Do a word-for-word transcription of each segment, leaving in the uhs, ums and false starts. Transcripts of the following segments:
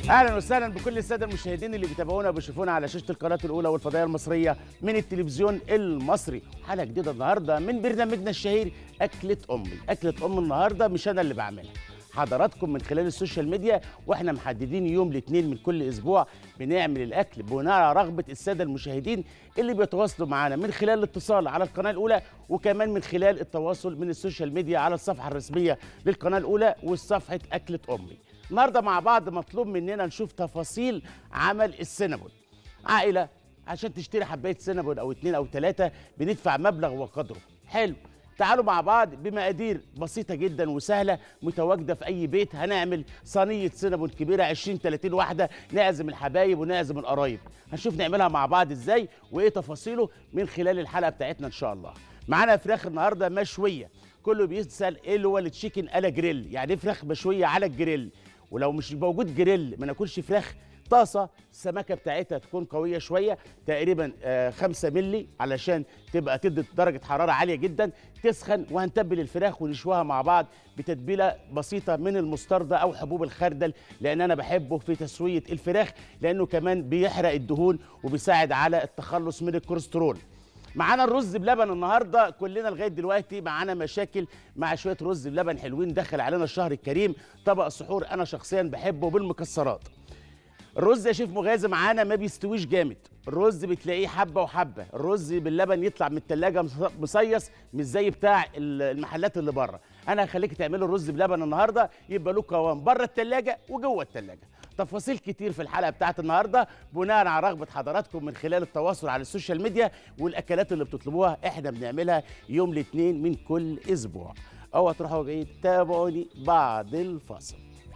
اهلا وسهلا بكل الساده المشاهدين اللي بيتابعونا وبيشوفونا على شاشه القناه الاولى والفضائيه المصريه من التلفزيون المصري. حلقه جديده النهارده من برنامجنا الشهير اكله امي. اكله ام النهارده مش انا اللي بعملها، حضراتكم من خلال السوشيال ميديا، واحنا محددين يوم الاثنين من كل اسبوع بنعمل الاكل بناء على رغبه الساده المشاهدين اللي بيتواصلوا معانا من خلال الاتصال على القناه الاولى، وكمان من خلال التواصل من السوشيال ميديا على الصفحه الرسميه للقناه الاولى وصفحه اكله امي. النهارده مع بعض مطلوب مننا نشوف تفاصيل عمل السينابون. عائله عشان تشتري حبايه سينابون او اتنين او تلاته بندفع مبلغ وقدره. حلو، تعالوا مع بعض بمقادير بسيطه جدا وسهله متواجده في اي بيت. هنعمل صينيه سينابون كبيره عشرين تلاتين واحده، نعزم الحبايب ونعزم القرايب. هنشوف نعملها مع بعض ازاي وايه تفاصيله من خلال الحلقه بتاعتنا ان شاء الله. معانا فراخ النهارده مشويه. كله بيسال ايه اللي هو التشيكن على جريل، يعني ايه فراخ مشويه على الجريل؟ ولو مش موجود جريل ما ناكلش فراخ. طاسه السمكه بتاعتها تكون قويه شويه، تقريبا آه خمسة مللي، علشان تبقى تدي درجه حراره عاليه جدا. تسخن وهنتبل الفراخ ونشويها مع بعض بتتبيله بسيطه من المستردة او حبوب الخردل، لان انا بحبه في تسويه الفراخ، لانه كمان بيحرق الدهون وبيساعد على التخلص من الكوليسترول. معانا الرز بلبن النهارده. كلنا لغايه دلوقتي معانا مشاكل مع شويه رز بلبن حلوين. دخل علينا الشهر الكريم، طبق السحور انا شخصيا بحبه بالمكسرات. الرز يا شيف مغازي معانا ما بيستويش جامد، الرز بتلاقيه حبه وحبه. الرز باللبن يطلع من التلاجة مصيص مش زي بتاع المحلات اللي بره. انا هخليك تعملوا الرز بلبن النهارده يبقى له قوام بره التلاجة وجوه التلاجة. تفاصيل كتير في الحلقه بتاعت النهارده بناء على رغبه حضراتكم من خلال التواصل على السوشيال ميديا، والاكلات اللي بتطلبوها احنا بنعملها يوم الاثنين من كل اسبوع. اوعى تروحوا بعيد، تابعوني بعد الفاصل.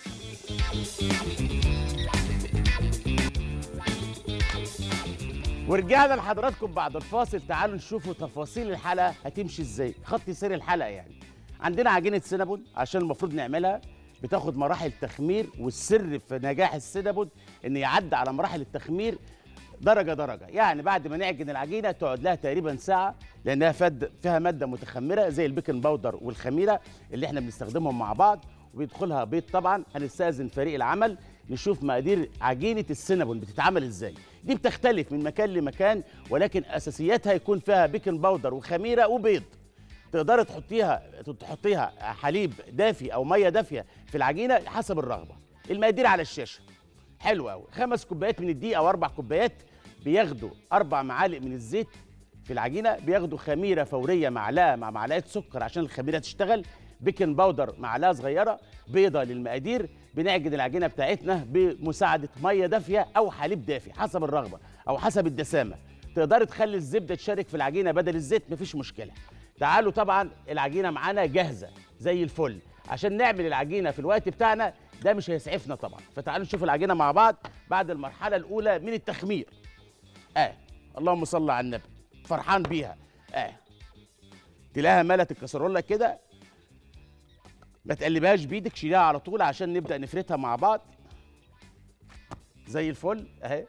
ورجعنا لحضراتكم بعد الفاصل. تعالوا نشوفوا تفاصيل الحلقه هتمشي ازاي، خط سير الحلقه يعني. عندنا عجينه سينابون عشان المفروض نعملها، بتاخد مراحل تخمير، والسر في نجاح السينابون ان يعدي على مراحل التخمير درجه درجه. يعني بعد ما نعجن العجينه تقعد لها تقريبا ساعه، لانها فد فيها ماده متخمره زي البيكنج باودر والخميره اللي احنا بنستخدمهم مع بعض، وبيدخلها بيض. طبعا هنستاذن فريق العمل نشوف مقادير عجينه السينابون بتتعمل ازاي. دي بتختلف من مكان لمكان، ولكن اساسياتها يكون فيها بيكنج باودر وخميره وبيض. تقدري تحطيها تحطيها حليب دافي او ميه دافيه في العجينه حسب الرغبه. المقادير على الشاشه. حلو قوي. خمس كوبايات من الدقيق او اربع كوبايات بياخدوا اربع معالق من الزيت في العجينه، بياخدوا خميره فوريه معلقه مع معلقه سكر عشان الخميره تشتغل، بيكنج باودر معلقه صغيره، بيضه للمقادير. بنعجن العجينه بتاعتنا بمساعده ميه دافيه او حليب دافي حسب الرغبه او حسب الدسامه. تقدري تخلي الزبده تشارك في العجينه بدل الزيت، مفيش مشكله. تعالوا، طبعا العجينه معانا جاهزه زي الفل. عشان نعمل العجينه في الوقت بتاعنا ده مش هيسعفنا طبعا، فتعالوا نشوف العجينه مع بعض بعد المرحله الاولى من التخمير. اه اللهم صل على النبي، فرحان بيها. اه تلاقيها ملت الكسرولة كده، ما تقلبهاش بايدك، شيلها على طول عشان نبدا نفردها مع بعض زي الفل اهي.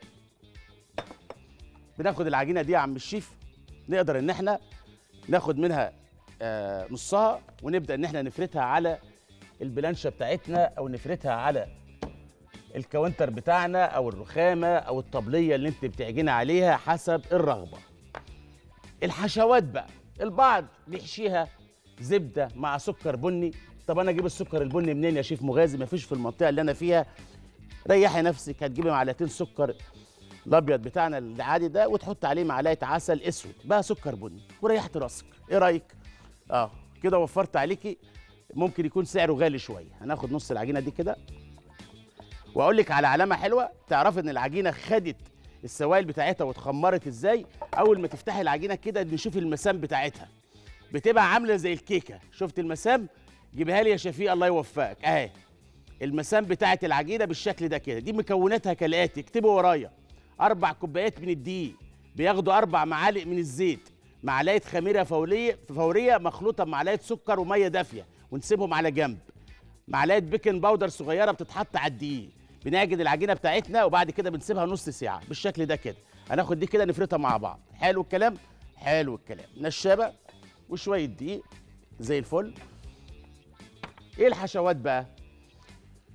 بناخد العجينه دي يا عم الشيف، نقدر ان احنا ناخد منها آه نصها، ونبدا ان احنا نفردها على البلانشه بتاعتنا، او نفردها على الكاونتر بتاعنا او الرخامه او الطبليه اللي انت بتعجني عليها حسب الرغبه. الحشوات بقى، البعض بيحشيها زبده مع سكر بني. طب انا اجيب السكر البني منين يا شيف مغازي؟ مفيش في المنطقه اللي انا فيها. ريحي نفسك، هتجيبي معلقتين سكر الابيض بتاعنا العادي ده، وتحط عليه معلقه عسل اسود بقى سكر بني، وريحت راسك. ايه رايك؟ اه كده وفرت عليكي. ممكن يكون سعره غالي شويه. هناخد نص العجينه دي كده، واقول لك على علامه حلوه تعرف ان العجينه خدت السوائل بتاعتها واتخمرت ازاي. اول ما تفتحي العجينه كده نشوف المسام بتاعتها، بتبقى عامله زي الكيكه. شفت المسام؟ جيبها لي يا شفيق الله يوفقك. اهي المسام بتاعت العجينه بالشكل ده كده. دي مكوناتها كالاتي، اكتبوا ورايا. اربع كوبايات من الدقيق بياخدوا اربع معالق من الزيت، معلقه خميره فوريه فوريه مخلوطه بمعلقه سكر وميه دافيه ونسيبهم على جنب. معلقه بيكنج باودر صغيره بتتحط على الدقيق. بنعجن العجينه بتاعتنا وبعد كده بنسيبها نص ساعه بالشكل ده كده. هناخد دي كده نفردها مع بعض. حلو الكلام، حلو الكلام. نشابه وشويه دقيق زي الفل. ايه الحشوات بقى؟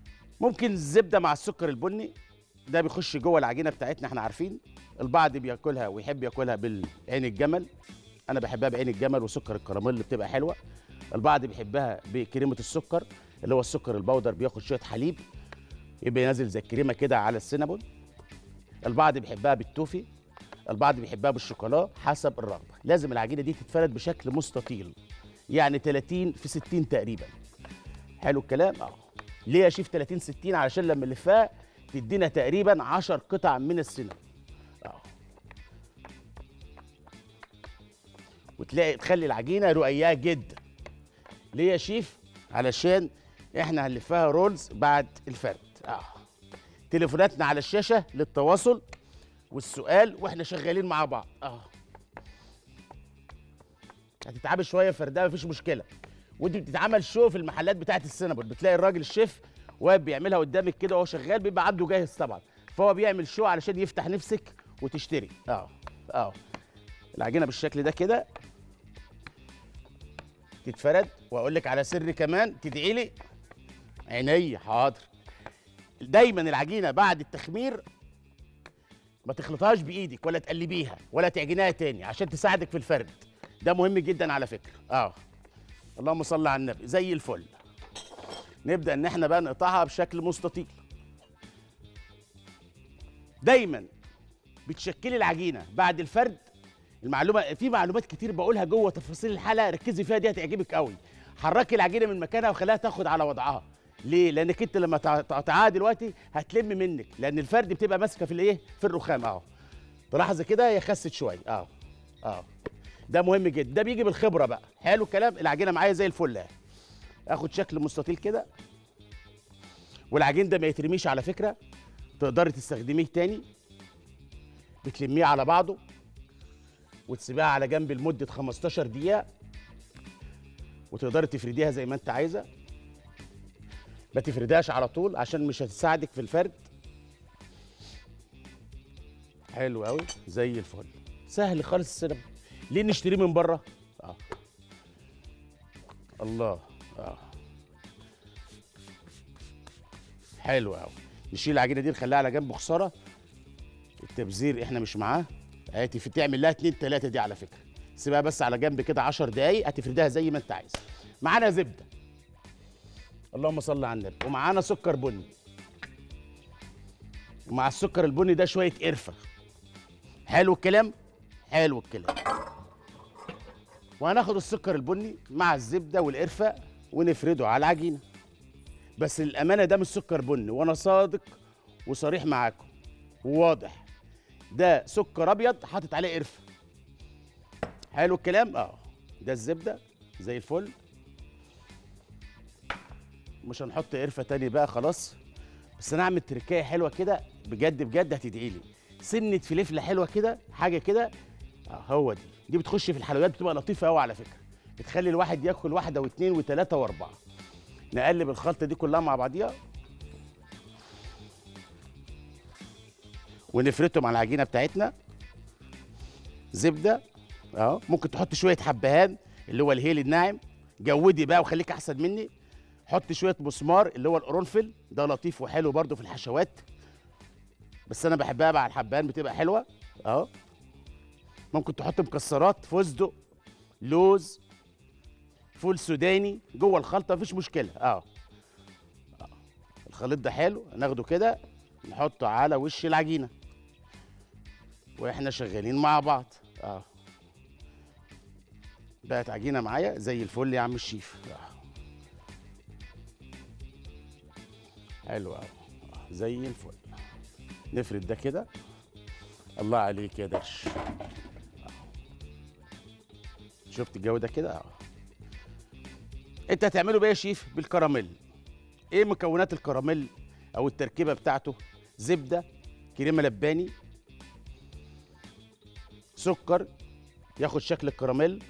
ممكن الزبده مع السكر البني، ده بيخش جوه العجينه بتاعتنا، احنا عارفين. البعض بياكلها ويحب ياكلها بالعين الجمل، انا بحبها بعين الجمل وسكر الكراميل بتبقى حلوه. البعض بيحبها بكريمه السكر اللي هو السكر البودر، بياخد شويه حليب يبقى نازل زي الكريمه كده على السينابون. البعض بيحبها بالتوفي، البعض بيحبها بالشوكولا، حسب الرغبه. لازم العجينه دي تتفرد بشكل مستطيل، يعني ثلاثين في ستين تقريبا. حلو الكلام. اه ليه يا شيف ثلاثين ستين؟ علشان لما نلفها تدينا تقريبا عشر قطع من السينابون. اه وتلاقي تخلي العجينه رقيقه جدا. ليه يا شيف؟ علشان احنا هنلفها رولز بعد الفرد. اه تليفوناتنا على الشاشه للتواصل والسؤال واحنا شغالين مع بعض. اه هتتعبي شويه فردها مفيش مشكله. ودي بتتعمل شو في المحلات بتاعت السينابون، بتلاقي الراجل الشيف واقف بيعملها قدامك كده وهو شغال، بيبقى عنده جاهز طبعا، فهو بيعمل شو علشان يفتح نفسك وتشتري. اه اه العجينه بالشكل ده كده تتفرد. واقول لك على سر كمان، تدعي لي. عيني حاضر. دايما العجينه بعد التخمير ما تخلطهاش بايدك ولا تقلبيها ولا تعجنيها تاني عشان تساعدك في الفرد. ده مهم جدا على فكره. اه اللهم صل على النبي. زي الفل. نبدا ان احنا بقى نقطعها بشكل مستطيل. دايما بتشكلي العجينه بعد الفرد. المعلومه في معلومات كتير بقولها جوه تفاصيل الحلقه، ركزي فيها، دي هتعجبك قوي. حركي العجينه من مكانها وخليها تاخد على وضعها. ليه؟ لانك انت لما تقطعها دلوقتي هتلم منك، لان الفرد بتبقى ماسكه في الايه؟ في الرخام. اهو تلاحظ كده هي خست شويه. اه اه ده مهم جدا، ده بيجي بالخبره بقى. حلو الكلام. العجينه معايا زي الفل اهي. اخد شكل مستطيل كده، والعجين ده ما يترميش على فكره، تقدري تستخدميه تاني. بتلميه على بعضه وتسيبيها على جنب لمده خمستاشر دقيقه، وتقدري تفرديها زي ما انت عايزه. ما تفردهاش على طول عشان مش هتساعدك في الفرد. حلو قوي زي الفل. سهل خالص السينابون. ليه نشتريه من بره؟ اه الله. اه حلو قوي. نشيل العجينه دي نخليها على جنب، خساره التبذير احنا مش معاه. هاتي في تعمل لها اتنين تلاته دي على فكره. سيبها بس على جنب كده عشر دقايق، هتفردها زي ما انت عايز. معانا زبده، اللهم صل على النبي، ومعانا سكر بني. ومع السكر البني ده شويه قرفه. حلو الكلام. حلو الكلام. وهناخد السكر البني مع الزبده والقرفه ونفرده على العجينه. بس للامانه ده مش سكر بني، وانا صادق وصريح معاكم وواضح، ده سكر ابيض حاطط عليه قرفه. حلو الكلام. اه ده الزبده زي الفل. مش هنحط قرفه تاني بقى خلاص. بس انا اعمل تركايه حلوه كده بجد بجد هتدعي لي. سنه فلفله حلوه كده، حاجه كده. اه هو دي دي بتخش في الحلويات، بتبقى لطيفه قوي على فكره. بتخلي الواحد ياكل واحده واثنين وثلاثه واربعه. نقلب الخلطه دي كلها مع بعضيها ونفردهم على العجينه بتاعتنا. زبده اهو. ممكن تحط شويه حبهان اللي هو الهيل الناعم، جودي بقى وخليك احسن مني. حط شويه مسمار اللي هو القرنفل، ده لطيف وحلو برده في الحشوات، بس انا بحبها مع الحبهان بتبقى حلوه اهو. ممكن تحط مكسرات، فستق، لوز، فول سوداني جوه الخلطه، مفيش مشكله اه. الخليط ده حلو، ناخده كده نحطه على وش العجينه واحنا شغالين مع بعض. اه بقت عجينه معايا زي الفل يا عم الشيف. آه. حلو قوي زي الفل. نفرد ده كده. الله عليك يا درش. شفت الجو ده كده؟ اه انت هتعمله بقى يا شيف بالكراميل. ايه مكونات الكراميل او التركيبه بتاعته؟ زبده، كريمه لباني، سكر ياخد شكل الكراميل.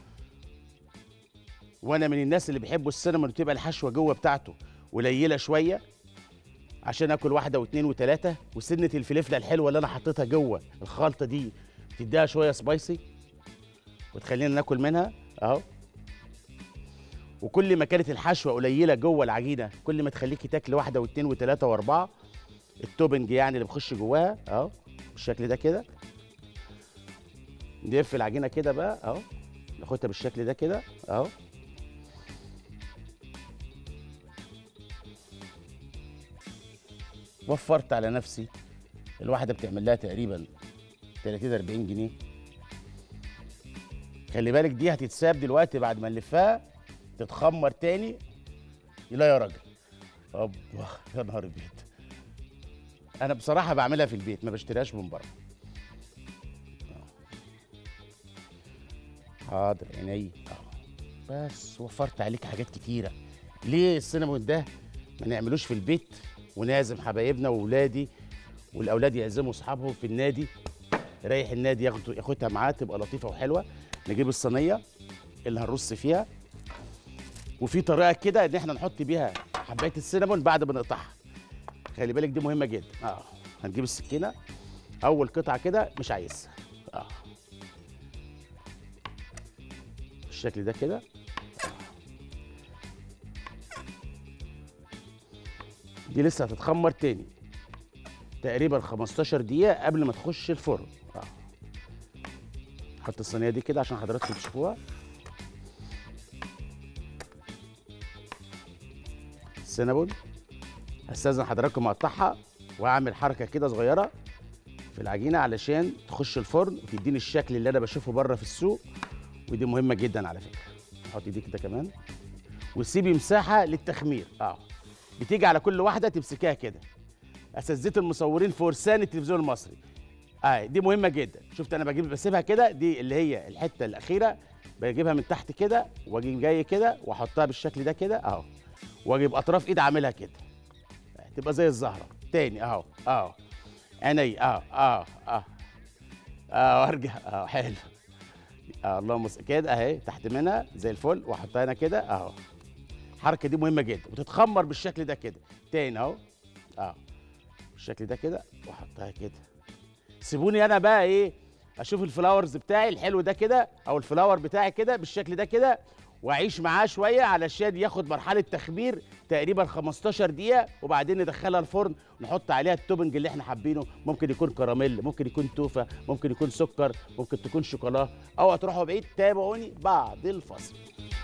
وانا من الناس اللي بيحبوا السينامون وتبقى الحشوه جوه بتاعته قليله شويه عشان اكل واحده واثنين وثلاثه. وسنه الفلفله الحلوه اللي انا حطيتها جوه الخلطه دي تديها شويه سبايسي وتخلينا ناكل منها اهو. وكل ما كانت الحشوه قليله جوه العجينه كل ما تخليكي تاكلي واحده واثنين وثلاثه واربعه. التوبنج يعني اللي بيخش جواها اهو بالشكل ده كده. نلف العجينه كده بقى اهو، ناخدها بالشكل ده كده اهو. وفرت على نفسي، الواحده بتعمل لها تقريبا تلاتين اربعين جنيه. خلي بالك دي هتتساب دلوقتي بعد ما نلفها تتخمر تاني. لا يا راجل، ابا يا نهار ابيض. انا بصراحه بعملها في البيت، ما بشتريهاش من بره. حاضر عيني اه. بس وفرت عليك حاجات كتيره. ليه السينامون ده ما نعملوش في البيت ونعزم حبايبنا واولادي، والاولاد يعزموا اصحابهم في النادي، رايح النادي ياخد ياخدها معاه تبقى لطيفه وحلوه. نجيب الصينيه اللي هنرص فيها، وفي طريقه كده ان احنا نحط بيها حبايه السينامون بعد ما نقطعها. خلي بالك دي مهمه جدا اه. هنجيب السكينه اول قطعه كده مش عايزها اه بالشكل ده كده. دي لسه هتتخمر تاني تقريبا خمستاشر دقيقة قبل ما تخش الفرن اه. حط الصينية دي كده عشان حضراتكم تشوفوها. السينابون هستاذن حضراتكم اقطعها واعمل حركة كده صغيرة في العجينة علشان تخش الفرن وتديني الشكل اللي انا بشوفه بره في السوق، ودي مهمة جدا على فكرة. نحط دي كده كمان وسيبي مساحة للتخمير اه. بتيجي على كل واحده تمسكيها كده. اساتذه المصورين فرسان التلفزيون المصري اه، دي مهمه جدا. شفت انا بجيب بسيبها كده، دي اللي هي الحته الاخيره بجيبها من تحت كده واجي جاي كده واحطها بالشكل ده كده اهو، واجيب اطراف ايد عاملها كده تبقى زي الزهره تاني اهو اهو عيني اهو اهو اهو اه وارجع اهو حلو اه. اللهم صل كده اهي تحت منها زي الفل واحطها هنا كده اهو. الحركه دي مهمه جدا وتتخمر بالشكل ده كده تاني اهو اه بالشكل ده كده واحطها كده. سيبوني انا بقى ايه اشوف الفلاورز بتاعي الحلو ده كده او الفلاور بتاعي كده بالشكل ده كده واعيش معاه شويه علشان ياخد مرحله تخمير تقريبا خمستاشر دقيقه، وبعدين ندخلها الفرن ونحط عليها التوبنج اللي احنا حابينه. ممكن يكون كراميل، ممكن يكون توفه، ممكن يكون سكر، ممكن تكون شوكولا. اوعوا تروحوا بعيد، تابعوني بعد الفصل.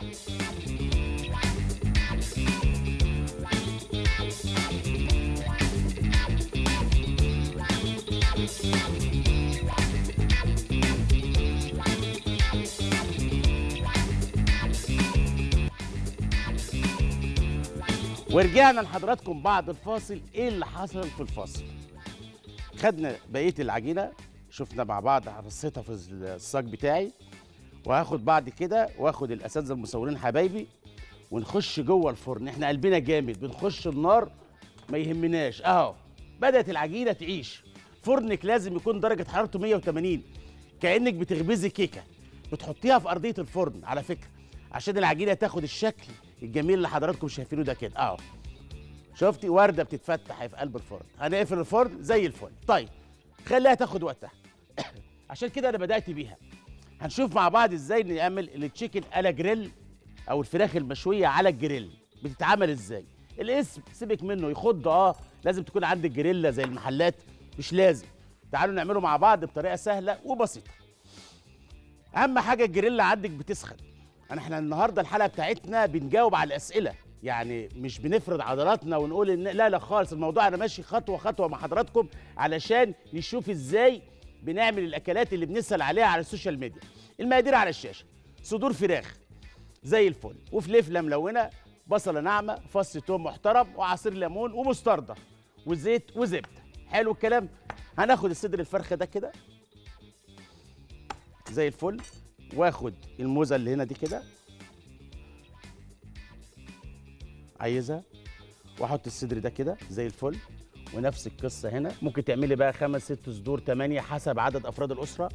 ورجعنا لحضراتكم بعد الفاصل. ايه اللي حصل في الفاصل؟ خدنا بقيه العجينه، شفنا مع بعض، رصيتها في الصاج بتاعي، وهاخد بعد كده واخد الاساتذه المصورين حبايبي ونخش جوه الفرن. احنا قلبنا جامد، بنخش النار ما يهمناش اهو. بدات العجينه تعيش. فرنك لازم يكون درجه حرارته مية وتمانين، كانك بتخبزي كيكه، بتحطيها في ارضيه الفرن على فكره عشان العجينه تاخد الشكل الجميل اللي حضراتكم شايفينه ده كده اهو. شفتي ورده بتتفتح في قلب الفرن. هنقفل الفرن زي الفل. طيب خليها تاخد وقتها عشان كده انا بدات بيها. هنشوف مع بعض ازاي نعمل التشيكن على جريل او الفراخ المشويه على الجريل بتتعمل ازاي. الاسم سيبك منه يخض اه، لازم تكون عندك جريلا زي المحلات، مش لازم. تعالوا نعمله مع بعض بطريقه سهله وبسيطه. اهم حاجه الجريلا عندك بتسخن. انا احنا النهارده الحلقه بتاعتنا بنجاوب على الاسئله، يعني مش بنفرض عضلاتنا ونقول ان لا لا خالص. الموضوع انا ماشي خطوه خطوه مع حضراتكم علشان نشوف ازاي بنعمل الاكلات اللي بنسال عليها على السوشيال ميديا. المقادير على الشاشه. صدور فراخ زي الفل، وفلفله ملونه، بصله ناعمه، فص توم محترم، وعصير ليمون، ومستردة، وزيت وزبده. حلو الكلام. هناخد الصدر الفرخه ده كده زي الفل، واخد الموزه اللي هنا دي كده عايزها، واحط الصدر ده كده زي الفل، ونفس القصه هنا. ممكن تعملي بقى خمس ست صدور تمانية حسب عدد افراد الاسره.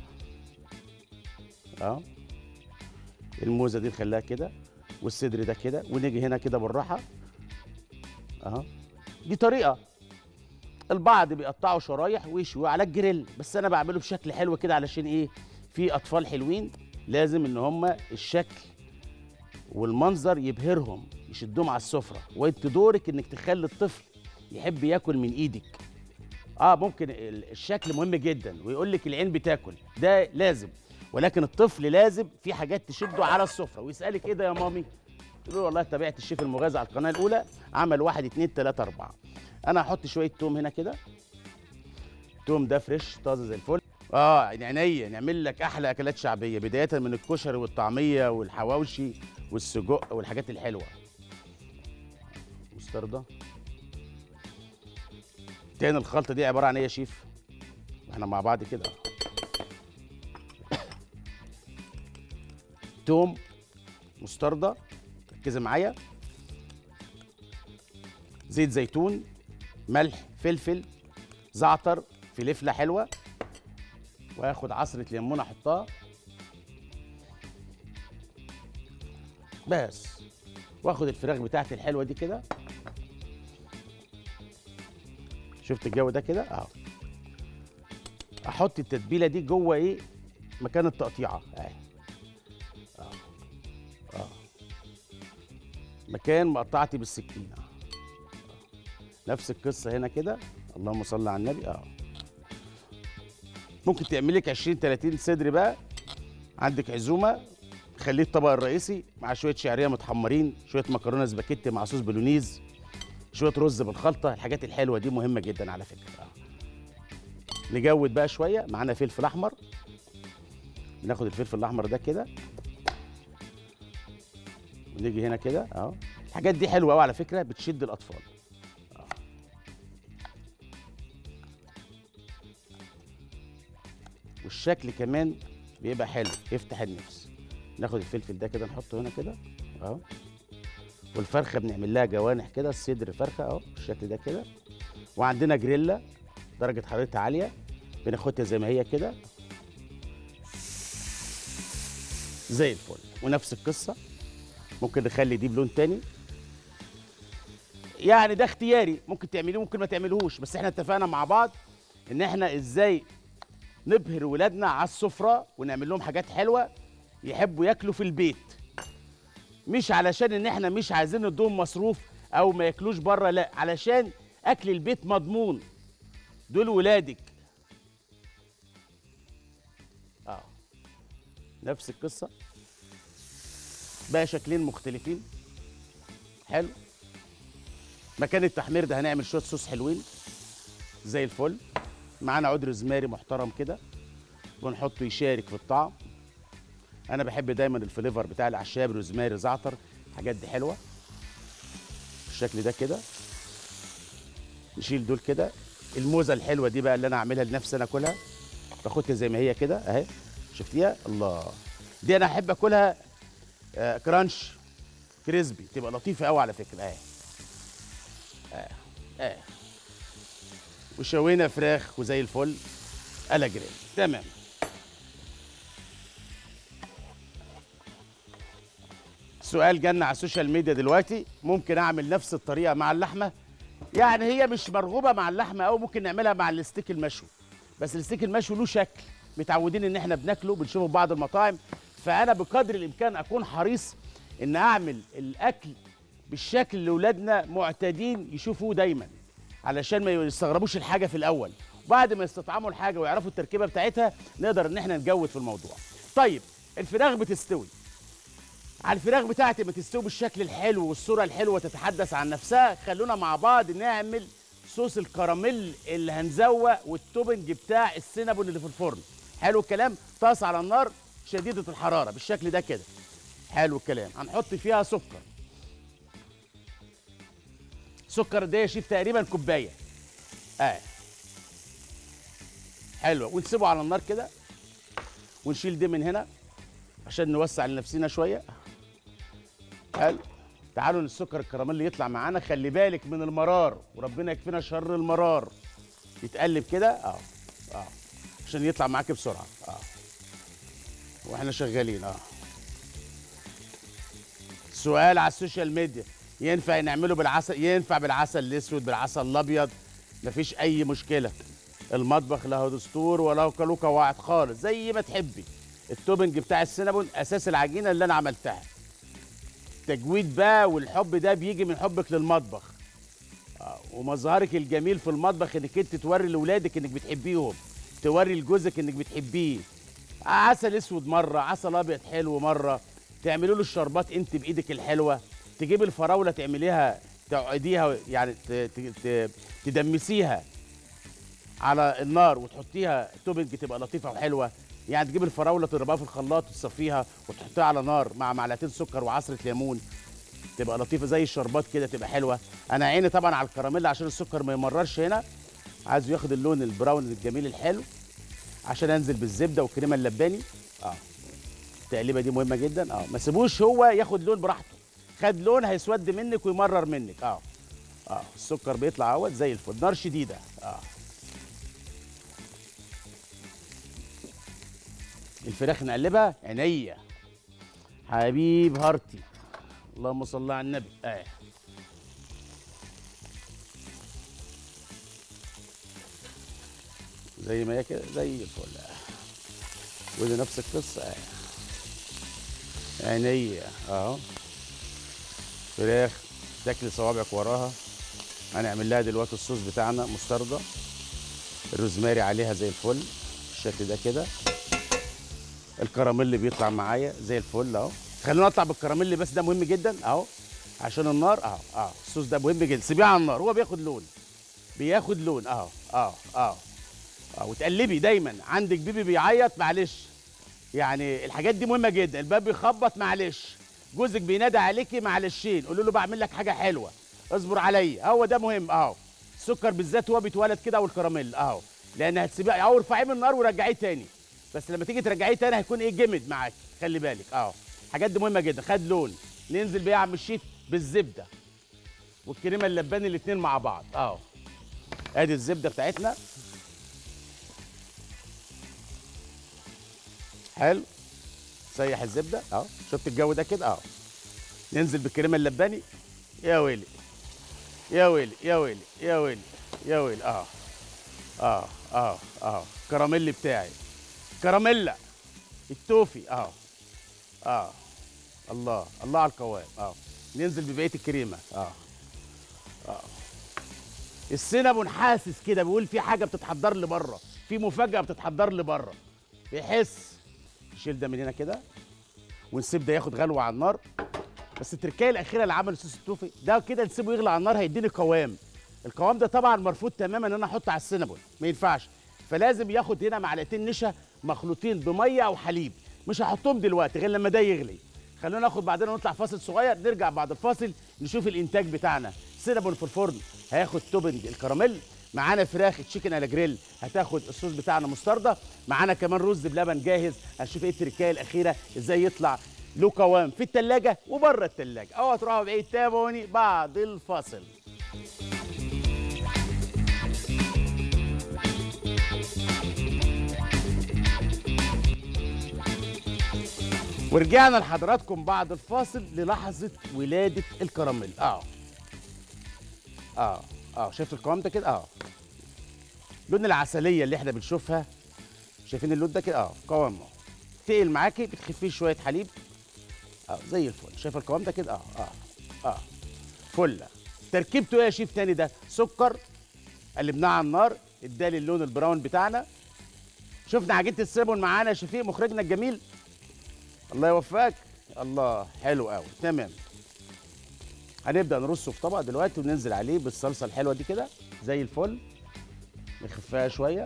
اه الموزه دي نخليها كده، والصدر ده كده، ونيجي هنا كده بالراحه اهو. دي طريقه. البعض بيقطعوا شرايح ويشوي على الجريل، بس انا بعمله بشكل حلو كده علشان ايه؟ في اطفال حلوين لازم ان هم الشكل والمنظر يبهرهم يشدهم على السفره، وانت دورك انك تخلي الطفل يحب ياكل من ايدك. اه ممكن ال- الشكل مهم جدا ويقول لك العين بتاكل، ده لازم، ولكن الطفل لازم في حاجات تشده على السفره ويسالك ايه ده يا مامي؟ تقول له والله تابعت الشيف المغازي على القناه الاولى عمل واحد اتنين تلاته اربعه. انا هحط شويه توم هنا كده، توم ده فريش طازه زي الفل. اه عينيا نعمل لك احلى اكلات شعبيه، بدايه من الكشري والطعميه والحواوشي والسجق والحاجات الحلوه. مستردة. تاني الخلطه دي عباره عن ايه يا شيف؟ احنا مع بعض كده. توم، مستردة، ركزي معايا، زيت زيتون، ملح، فلفل، زعتر، فلفله حلوه، واخد عصره ليمون احطها بس، واخد الفراخ بتاعتي الحلوه دي كده. شفت الجو ده كده؟ اه احط التتبيله دي جوه ايه؟ مكان التقطيعه اهي. اه اه مكان مقطعتي بالسكينه. آه. نفس القصه هنا كده. اللهم صل على النبي. اه ممكن تعمل لك عشرين تلاتين صدر بقى، عندك عزومه، خليه الطبق الرئيسي مع شويه شعريه متحمرين، شويه مكرونه سباكيتي مع صوص بولونيز، شويه رز بالخلطه. الحاجات الحلوه دي مهمه جدا على فكره. آه. نجود بقى شويه، معانا فلفل احمر، ناخد الفلفل الاحمر ده كده ونيجي هنا كده اهو. الحاجات دي حلوه قوي على فكره، بتشد الاطفال. آه. والشكل كمان بيبقى حلو يفتح النفس. ناخد الفلفل ده كده نحطه هنا كده اهو، والفرخه بنعمل لها جوانح كده، الصدر فرخه اهو بالشكل ده كده. وعندنا جريلا درجه حرارتها عاليه، بناخدها زي ما هي كده زي الفل. ونفس القصه ممكن نخلي دي بلون تاني، يعني ده اختياري، ممكن تعمليه ممكن ما تعملهوش، بس احنا اتفقنا مع بعض ان احنا ازاي نبهر ولادنا على السفره ونعمل لهم حاجات حلوه يحبوا ياكلوا في البيت، مش علشان ان احنا مش عايزين ندوهم مصروف او ما ياكلوش بره، لا، علشان اكل البيت مضمون، دول ولادك. اه نفس القصه بقى، شكلين مختلفين. حلو. مكان التحمير ده هنعمل شويه صوص حلوين زي الفل. معانا عود روزماري محترم كده ونحطه يشارك في الطعم. انا بحب دايما الفليفر بتاع الاعشاب، روزماري، زعتر، الحاجات دي حلوه بالشكل ده كده. نشيل دول كده. الموزه الحلوه دي بقى اللي انا اعملها لنفسي انا اكلها، باخدها زي ما هي كده اهي، شفتيها؟ الله، دي انا احب اكلها آه كرانش كريسبي، تبقى لطيفه قوي على فكره اهي. اه اه وشوينا فراخ وزي الفل على جريل. تمام. سؤال جالنا على السوشيال ميديا دلوقتي، ممكن اعمل نفس الطريقه مع اللحمه؟ يعني هي مش مرغوبه مع اللحمه، او ممكن نعملها مع الستيك المشوي، بس الستيك المشوي له شكل متعودين ان احنا بناكله، بنشوفه في بعض المطاعم، فانا بقدر الامكان اكون حريص ان اعمل الاكل بالشكل اللي اولادنا معتادين يشوفوه دايما، علشان ما يستغربوش الحاجه في الاول، وبعد ما يستطعموا الحاجه ويعرفوا التركيبه بتاعتها نقدر ان احنا نجود في الموضوع. طيب الفراخ بتستوي، على الفراخ بتاعتي ما تستوي بالشكل الحلو والصوره الحلوه تتحدث عن نفسها، خلونا مع بعض نعمل صوص الكراميل اللي هنزوق والتوبنج بتاع السينابون اللي في الفرن. حلو الكلام. طاسه على النار شديده الحراره بالشكل ده كده. حلو الكلام. هنحط فيها سكر. سكر ده يا شيف تقريبا كوبايه. اه حلوه. ونسيبه على النار كده، ونشيل دي من هنا عشان نوسع لنفسنا شويه. حلو. تعالوا السكر الكراميل اللي يطلع معانا، خلي بالك من المرار، وربنا يكفينا شر المرار. يتقلب كده اه اه عشان يطلع معاك بسرعه اه واحنا شغالين. اه سؤال على السوشيال ميديا، ينفع نعمله بالعسل؟ ينفع بالعسل الاسود، بالعسل الابيض، مفيش اي مشكله. المطبخ له دستور وله له قواعد خالص، زي ما تحبي. التوبنج بتاع السينابون اساس العجينه اللي انا عملتها. التجويد بقى والحب ده بيجي من حبك للمطبخ. آه، ومظهرك الجميل في المطبخ انك انت توري لاولادك انك بتحبيهم، توري لجوزك انك بتحبيه. عسل اسود مره، عسل ابيض حلو مره، تعملوا له الشربات انت بايدك الحلوه، تجيب الفراوله تعمليها تعقديها يعني ت- ت- ت- تدمسيها على النار وتحطيها توبنج تبقى لطيفه وحلوه. يعني تجيب الفراوله تضربها في الخلاط وتصفيها وتحطيها على نار مع معلقتين سكر وعصره ليمون، تبقى لطيفه زي الشربات كده، تبقى حلوه. انا عيني طبعا على الكراميل عشان السكر ما يمررش هنا، عايزه ياخد اللون البراون الجميل الحلو، عشان انزل بالزبده والكريمه اللباني. اه التقليبه دي مهمه جدا. اه ما سيبوش هو ياخد لون براحته، خد لون هيسود منك ويمرر منك. اه اه السكر بيطلع اهوت زي الفل، نار شديده. اه الفراخ نقلبها عينيا حبيب هارتي. اللهم صل على النبي. اه زي ما هي كده زي الفل. آه. ودي نفس القصه. اه عينيا اهو. فراخ تاكلي صوابعك وراها. هنعمل لها دلوقتي الصوص بتاعنا مستردة، الروزماري عليها زي الفل بالشكل ده كده. الكراميل اللي بيطلع معايا زي الفل اهو. خلينا نطلع بالكراميل بس، ده مهم جدا اهو عشان النار اهو. اه الصوص ده مهم جدا، سيبيه على النار هو بياخد لون، بياخد لون اهو اهو اهو اه. وتقلبي دايما. عندك بيبي بيعيط معلش، يعني الحاجات دي مهمه جدا. الباب بيخبط معلش، جوزك بينادي عليكي معلشين، قولوا له بعمل لك حاجه حلوه اصبر عليا. هو ده مهم اهو. السكر بالذات هو بيتولد كده والكراميل اهو، لان هتسيبيه او ارفعيه من النار ورجعيه تاني، بس لما تيجي ترجعيه تاني هيكون ايه جمد معاك، خلي بالك اهو. الحاجات دي مهمه جدا. خد لون، ننزل بيه يا عم الشيف بالزبده والكريمه اللباني الاثنين مع بعض اهو. ادي الزبده بتاعتنا حلو. سيح الزبده اهو، شفت الجو ده كده اهو. ننزل بالكريمه اللباني. يا ويلي يا ويلي يا ويلي يا ويلي يا ويلي اه اه اه اه كراميلي بتاعي، كراميلا التوفي اه اه. الله الله على القوام اه. ننزل ببقيه الكريمه اه اه. السينابون حاسس كده بيقول في حاجه بتتحضر لي بره، في مفاجاه بتتحضر لي بره، بيحس. نشيل ده من هنا كده ونسيب ده ياخد غلوه على النار. بس التركايه الاخيره اللي عمل صوص التوفي ده كده نسيبه يغلى على النار هيديني قوام. القوام ده طبعا مرفوض تماما ان انا احطه على السينابون، ما ينفعش. فلازم ياخد هنا معلقتين نشا مخلوطين بميه او حليب، مش هحطهم دلوقتي غير لما ده يغلي. خلونا ناخد بعدين نطلع فاصل صغير، نرجع بعد الفاصل نشوف الانتاج بتاعنا. سينابون في الفرن هياخد توبنج الكراميل، معانا فراخ تشيكن على جريل هتاخد الصوص بتاعنا مستردة، معانا كمان رز بلبن جاهز. هنشوف ايه التركايه الاخيره ازاي يطلع له قوام في التلاجة وبره التلاجة. اوعوا تروحوا بعيد، تابعوني بعد الفاصل. ورجعنا لحضراتكم بعد الفاصل للحظة ولادة الكراميل. اه اه اه شايف القوام ده كده اه. لون العسلية اللي احنا بنشوفها، شايفين اللون ده كده اه. قوام اهو تقل معاكي، بتخفيه شوية حليب اه زي الفل. شايف القوام ده كده اه اه اه فله. تركيبته ايه يا شيف تاني؟ ده سكر قلبناه على النار ادالي اللون البراون بتاعنا. شفنا عجينه السينابون معانا يا شفيق مخرجنا الجميل، الله يوفقك. الله حلو قوي تمام. هنبدا نرصه في طبق دلوقتي وننزل عليه بالصلصه الحلوه دي كده زي الفل. نخفها شويه.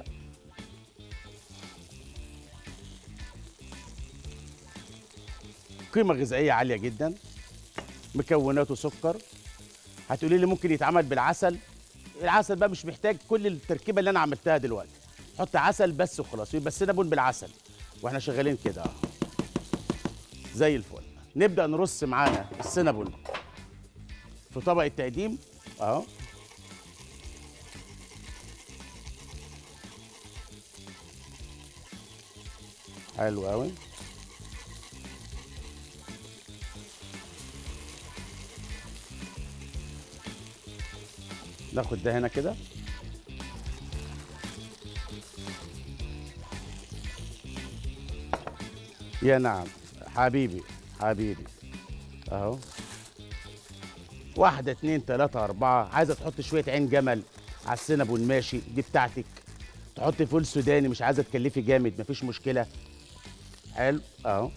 قيمه غذائيه عاليه جدا، مكوناته سكر. هتقولي لي ممكن يتعمل بالعسل. العسل بقى مش محتاج كل التركيبه اللي انا عملتها دلوقتي، حط عسل بس وخلاص، يبقى السينابون بالعسل واحنا شغالين كده اهو زي الفل. نبدا نرص معانا السينابون في طبق التقديم اهو. حلو قوي. ناخد ده هنا كده يا نعم حبيبي حبيبي اهو. واحده اتنين تلاته اربعه. عايزه تحط شويه عين جمل على السينابون ماشي، دي بتاعتك. تحطي فول سوداني، مش عايزه تكلفي جامد، مفيش مشكله. حلو اهو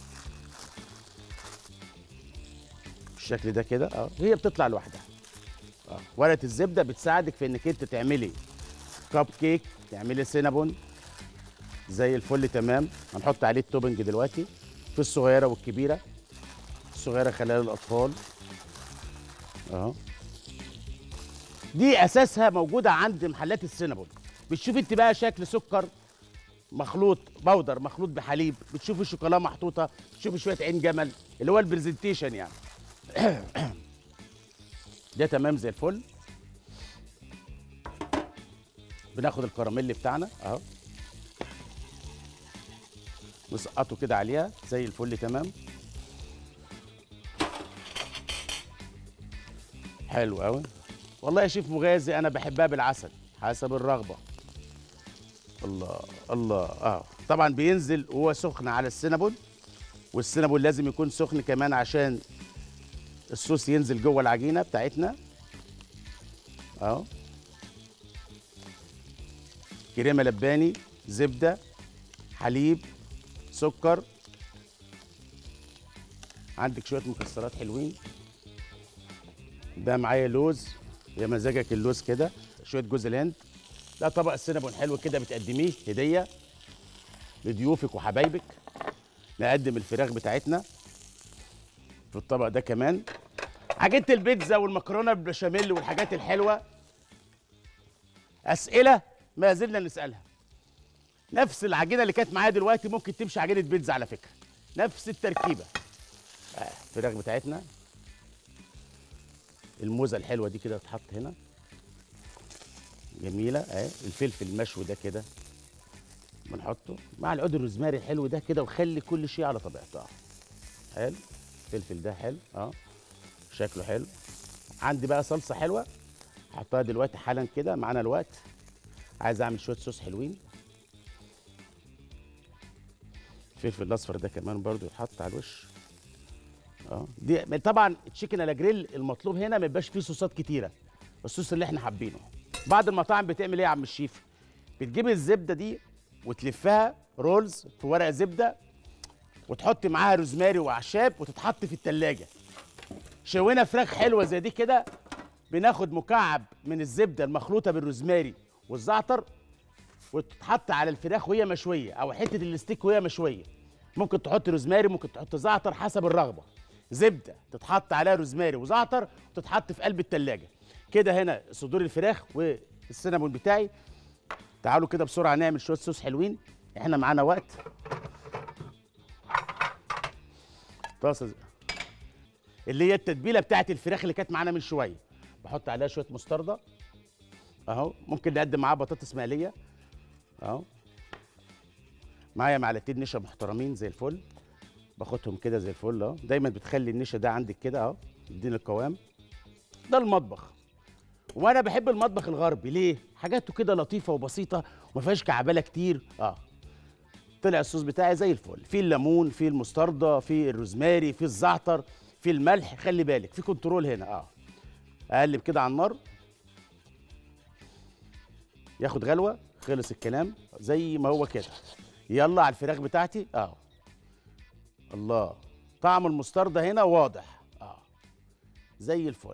بالشكل ده كده اه، هي بتطلع لوحدها. اه ورقه الزبده بتساعدك في انك انت تعملي كب كيك، تعملي سينابون زي الفل تمام. هنحط عليه التوبنج دلوقتي في الصغيره والكبيره. الصغيره خلال الاطفال اهو، دي اساسها موجوده عند محلات السينابون. بتشوف انت بقى شكل سكر مخلوط بودر مخلوط بحليب، بتشوفي الشوكولاته محطوطه، بتشوفي شويه عين جمل اللي هو البرزنتيشن يعني. ده تمام زي الفل. بناخد الكراميل بتاعنا اهو، نسقطه كده عليها زي الفل تمام. حلو قوي والله يا شيف مغازي، انا بحبها بالعسل حسب الرغبه. الله الله اه، طبعا بينزل وهو سخن على السينابون، والسينابون لازم يكون سخن كمان عشان الصوص ينزل جوه العجينه بتاعتنا اهو. كريمه لباني، زبده، حليب، سكر، عندك شويه مكسرات حلوين. ده معايا لوز، يا مزاجك اللوز كده، شويه جوز الهند. ده طبق السينابون حلو كده بتقدميه هديه لضيوفك وحبايبك. نقدم الفراخ بتاعتنا في الطبق ده كمان. عجينه البيتزا والمكرونه بالبشاميل والحاجات الحلوه، اسئله ما زلنا نسالها. نفس العجينه اللي كانت معايا دلوقتي ممكن تمشي عجينه بيتزا على فكره، نفس التركيبه. آه، الفراخ بتاعتنا، الموزه الحلوه دي كده تتحط هنا جميله اهي. الفلفل المشوي ده كده بنحطه مع العود الروزماري الحلو ده كده، وخلي كل شيء على طبيعته. حلو الفلفل ده حلو اه، شكله حلو. عندي بقى صلصه حلوه هحطها دلوقتي حالا كده، معانا الوقت. عايز اعمل شويه صوص حلوين. الفلفل الاصفر ده كمان برضو يتحط على الوش اه. دي طبعا التشيكن على جريل المطلوب هنا ما يبقاش فيه صوصات كتيره، الصوص اللي احنا حابينه. بعض المطاعم بتعمل ايه يا عم الشيف؟ بتجيب الزبده دي وتلفها رولز في ورق زبده، وتحط معاها روزماري واعشاب، وتتحط في التلاجة. شوينا فراخ حلوه زي دي كده، بناخد مكعب من الزبده المخلوطه بالروزماري والزعتر، وتتحط على الفراخ وهي مشويه، او حته الستيك وهي مشويه. ممكن تحط روزماري، ممكن تحط زعتر حسب الرغبه. زبده تتحط عليها روزماري وزعتر، وتتحط في قلب التلاجة كده. هنا صدور الفراخ والسينابون بتاعي. تعالوا كده بسرعه نعمل شويه صوص حلوين، احنا معانا وقت. طاسه اللي هي التتبيله بتاعت الفراخ اللي كانت معانا من شويه، بحط عليها شويه مستردة اهو. ممكن نقدم معاها بطاطس مقليه اهو. معايا معلقتين نشا محترمين زي الفل، باخدهم كده زي الفل اهو. دايما بتخلي النشا ده عندك كده اهو، يديني القوام. ده المطبخ، وانا بحب المطبخ الغربي ليه؟ حاجاته كده لطيفه وبسيطه وما فيهاش كعبله كتير اه. طلع الصوص بتاعي زي الفل، في الليمون، في المستردة، في الروزماري، في الزعتر، في الملح. خلي بالك في كنترول هنا اه. اقلب كده على النار ياخد غلوه، خلص الكلام زي ما هو كده. يلا على الفراخ بتاعتي اه. الله، طعم المستردة هنا واضح اه زي الفل.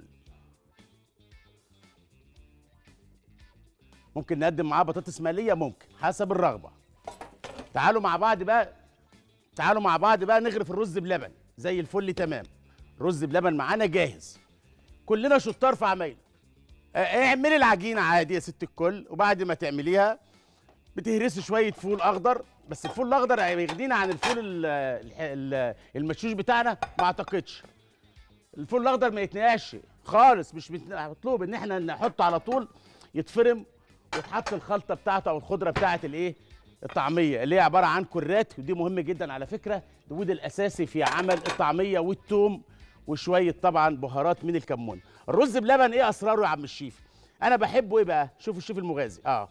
ممكن نقدم معاه بطاطس مقليه، ممكن حسب الرغبه. تعالوا مع بعض بقى، تعالوا مع بعض بقى نغرف الرز بلبن زي الفل تمام. رز بلبن معانا جاهز، كلنا شطار في عمايل. اعملي العجينه عادي يا ست الكل، وبعد ما تعمليها بتهرسي شويه فول اخضر. بس الفول الاخضر هيغنينا عن الفول ال ال المشوش بتاعنا، ما اعتقدش. الفول الاخضر ما يتنقعش خالص، مش مطلوب ان احنا نحطه على طول، يتفرم وتحط الخلطه بتاعته او الخضره بتاعه الايه، الطعميه، اللي هي عباره عن كرات. ودي مهم جدا على فكره، الود الاساسي في عمل الطعميه، والثوم، وشويه طبعا بهارات من الكمون. الرز بلبن ايه اسراره يا عم الشيف؟ انا بحبه ايه بقى؟ شوفوا الشيف المغازي اه.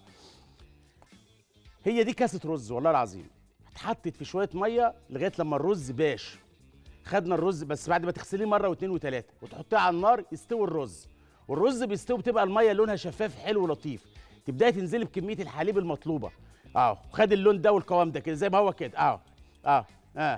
هي دي كاسه رز والله العظيم، اتحطت في شويه ميه لغايه لما الرز باش. خدنا الرز بس بعد ما تغسليه مره واثنين وثلاثه وتحطيه على النار يستوي الرز. والرز بيستوي بتبقى الميه لونها شفاف حلو ولطيف. تبداي تنزلي بكميه الحليب المطلوبه. اه خد اللون ده والقوام ده كده زي ما هو كده. اه اه اه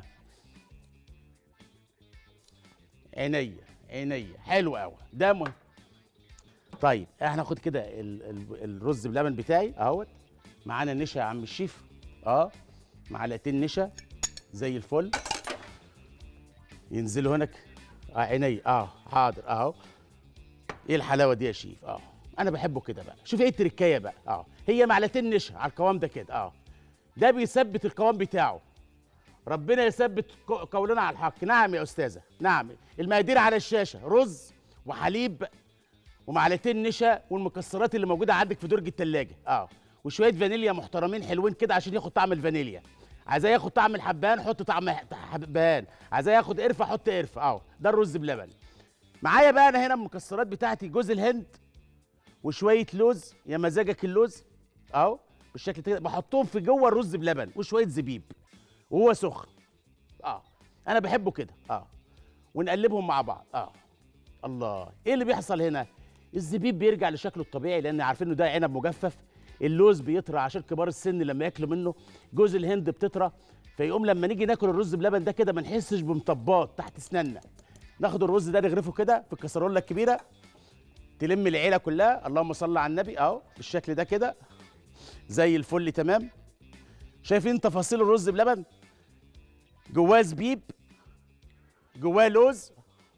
عينيا عينيا حلو قوي ده م... طيب احنا ناخد كده ال... ال... الرز بلبن بتاعي اهوت. معانا نشا يا عم الشيف. اه معلقتين نشا زي الفل ينزلوا هناك. اه عينيا اه حاضر اهو. ايه الحلاوه دي يا شيف؟ اه انا بحبه كده بقى. شوف ايه التركايه بقى. اه هي معلقتين نشا على القوام ده كده. اه ده بيثبت القوام بتاعه. ربنا يثبت قولنا على الحق. نعم يا استاذه نعم. المقادير على الشاشه. رز وحليب ومعلقتين نشا والمكسرات اللي موجوده عندك في درج التلاجة. اه وشويه فانيليا محترمين حلوين كده عشان ياخد طعم الفانيليا. عايزاه ياخد طعم الحبهان حط طعم حبهان. عايزاه ياخد قرفه حط قرفه. اه ده الرز بلبن. معايا بقى انا هنا المكسرات بتاعتي جوز الهند وشويه لوز يا مزاجك اللوز اهو بالشكل كده بحطهم في جوه الرز بلبن وشويه زبيب وهو سخن. اه انا بحبه كده. اه ونقلبهم مع بعض. اه الله ايه اللي بيحصل هنا؟ الزبيب بيرجع لشكله الطبيعي لان عارفين انه ده عنب مجفف. اللوز بيطرى عشان كبار السن لما ياكلوا منه. جوز الهند بتطرى فيقوم لما نيجي ناكل الرز بلبن ده كده ما نحسش بمطبات تحت اسناننا. ناخد الرز ده نغرفه كده في الكسرونه الكبيره تلم العيله كلها. اللهم صل على النبي اهو بالشكل ده كده زي الفل تمام. شايفين تفاصيل الرز بلبن؟ جواه زبيب جواه لوز.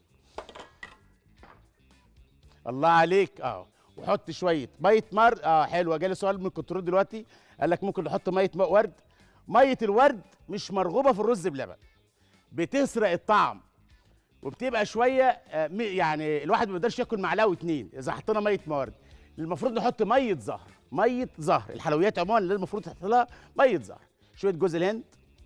الله عليك اه وحط شويه ميه مرد. اه حلوه. جالي سؤال من الكنترول دلوقتي قال لك ممكن نحط ميه ماء ورد. ميه الورد مش مرغوبه في الرز بلبن. بتسرق الطعم وبتبقى شويه آه يعني الواحد ما بيقدرش ياكل معلقه واتنين اذا حطينا ميه مورد. المفروض نحط ميه زهر. ميه زهر الحلويات عموما اللي المفروض تحط لها ميه زهر. شويه جوز الهند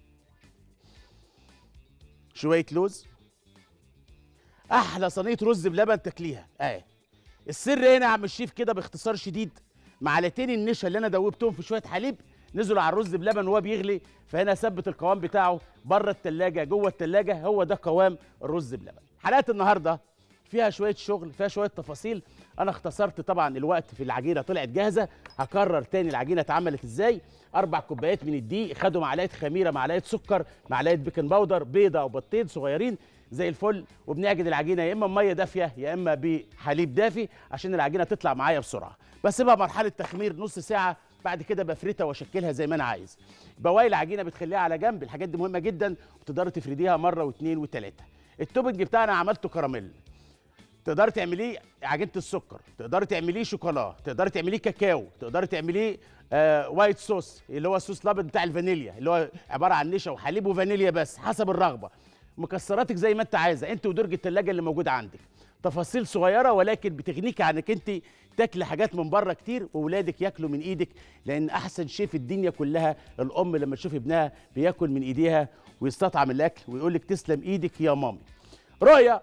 شويه لوز. احلى صينيه رز بلبن تاكليها. اه السر هنا يا عم الشيف كده باختصار شديد معلقتين النشا اللي انا دوبتهم في شويه حليب نزلوا على الرز بلبن وهو بيغلي. فهنا ثبت القوام بتاعه بره التلاجة جوه التلاجة. هو ده قوام الرز بلبن. حلقه النهارده فيها شويه شغل فيها شويه تفاصيل. انا اختصرت طبعا الوقت في العجينه طلعت جاهزه. هكرر تاني العجينه اتعملت ازاي. اربع كوبايات من الدقيق خدوا معلقه خميره معلقه سكر معلقه بيكنج باودر بيضه او بيضتين صغيرين زي الفل. وبنعجن العجينه يا اما بميه دافيه يا اما بحليب دافي عشان العجينه تطلع معايا بسرعه. بسيبها مرحله تخمير نص ساعه. بعد كده بفردها واشكلها زي ما انا عايز. بواقي العجينه بتخليها على جنب. الحاجات دي مهمه جدا وتقدري تفرديها مره واثنين وثلاثه. التوبنج بتاعنا عملته كراميل. تقدري تعمليه عجينه السكر. تقدري تعمليه شوكولا. تقدري تعمليه كاكاو. تقدري تعمليه آه وايت صوص اللي هو الصوص الابيض بتاع الفانيليا اللي هو عباره عن نشا وحليب وفانيليا بس حسب الرغبه. مكسراتك زي ما انت عايزه انت ودرج الثلاجه اللي موجود عندك. تفاصيل صغيره ولكن بتغنيك عنك انت تاكلي حاجات من بره كتير واولادك ياكلوا من ايدك. لان احسن شيء في الدنيا كلها الام لما تشوف ابنها بياكل من ايديها ويستطعم الاكل ويقول لك تسلم ايدك يا مامي. رؤيه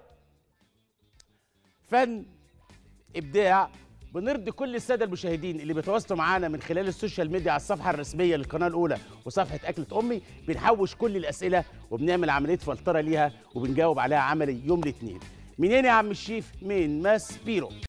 فن ابداع. بنرضي كل الساده المشاهدين اللي بيتواصلوا معانا من خلال السوشيال ميديا على الصفحه الرسميه للقناه الاولى وصفحه اكله امي. بنحوش كل الاسئله وبنعمل عمليه فلتره ليها وبنجاوب عليها عملي يوم الاثنين. منين يا عم الشيف؟ من ماس بيرو.